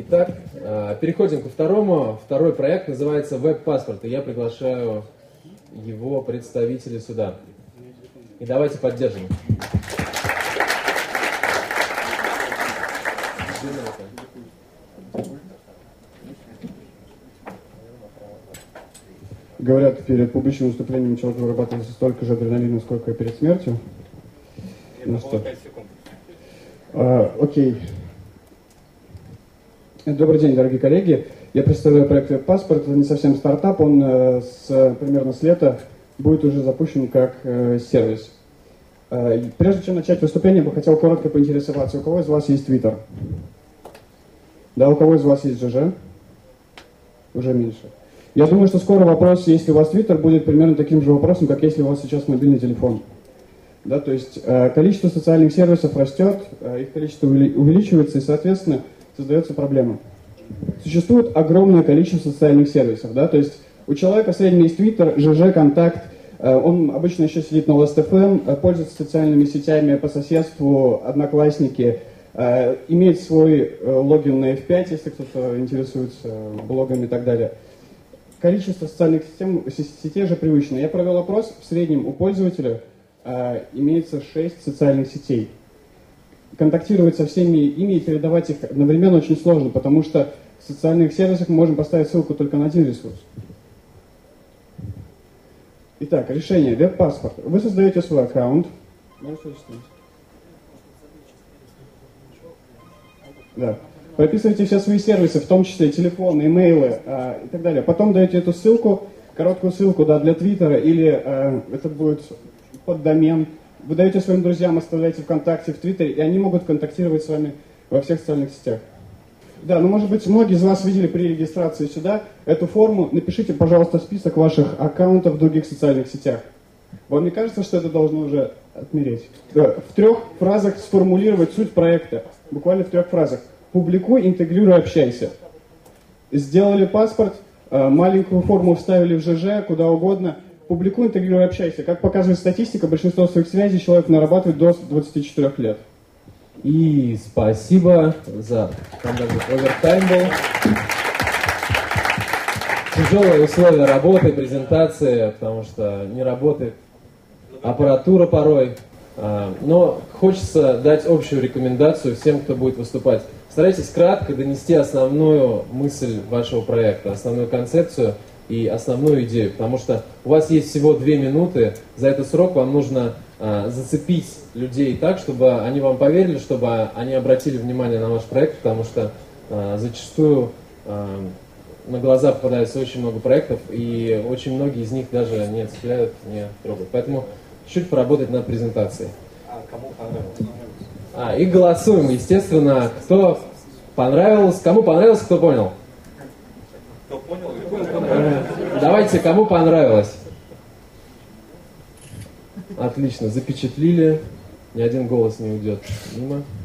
Итак, переходим ко второму. Второй проект называется «Веб-паспорт», и я приглашаю его представителей сюда. И давайте поддержим. Говорят, перед публичным выступлением человек вырабатывается столько же адреналина, сколько и перед смертью. Ну что? 5 секунд. Окей. Добрый день, дорогие коллеги. Я представляю проект «Веб-паспорт». Это не совсем стартап, он примерно с лета будет уже запущен как сервис. Прежде чем начать выступление, я бы хотел коротко поинтересоваться, у кого из вас есть Twitter? Да, у кого из вас есть ЖЖ? Уже меньше. Я думаю, что скоро вопрос, если у вас Twitter, будет примерно таким же вопросом, как если у вас сейчас мобильный телефон. Да, то есть количество социальных сервисов растет, их количество увеличивается, и, соответственно, создается проблема. Существует огромное количество социальных сервисов. Да, то есть у человека средний есть Twitter, ЖЖ, Контакт, он обычно еще сидит на Last.fm, пользуется социальными сетями по соседству, Одноклассники, имеет свой логин на F5, если кто-то интересуется блогами и так далее. Количество социальных сетей же привычно. Я провел опрос, в среднем у пользователя имеется 6 социальных сетей. Контактировать со всеми ими и передавать их одновременно очень сложно, потому что в социальных сервисах мы можем поставить ссылку только на один ресурс. Итак, решение. Веб-паспорт. Вы создаете свой аккаунт. Да. Прописываете все свои сервисы, в том числе телефоны, имейлы и так далее. Потом даете эту ссылку, короткую ссылку, да, для Твиттера, или это будет поддомен. Вы даете своим друзьям, оставляете ВКонтакте, в Твиттере, и они могут контактировать с вами во всех социальных сетях. Да, ну, может быть, многие из вас видели при регистрации сюда эту форму. Напишите, пожалуйста, список ваших аккаунтов в других социальных сетях. Вам не кажется, что это должно уже отмереть? Да, в 3 фразах сформулировать суть проекта. Буквально в 3 фразах. Публикуй, интегрируй, общайся. Сделали паспорт, маленькую форму вставили в ЖЖ, куда угодно. Публикуй, интегрируй, общайся. Как показывает статистика, большинство своих связей человек нарабатывает до 24 лет. И спасибо за... Там даже овертайм был. Тяжелые условия работы, презентации, потому что не работает аппаратура порой. Но хочется дать общую рекомендацию всем, кто будет выступать. Старайтесь кратко донести основную мысль вашего проекта, основную концепцию и основную идею, потому что у вас есть всего 2 минуты. За этот срок вам нужно зацепить людей так, чтобы они вам поверили, чтобы они обратили внимание на ваш проект, потому что зачастую на глаза попадается очень много проектов, и очень многие из них даже не цепляют, не трогают. Поэтому чуть поработать над презентацией. Кому понравилось? И голосуем, естественно, кто понравилось, кому понравилось, кто понял. Кто понял? Давайте, кому понравилось. Отлично, запечатлили, ни один голос не уйдет мимо.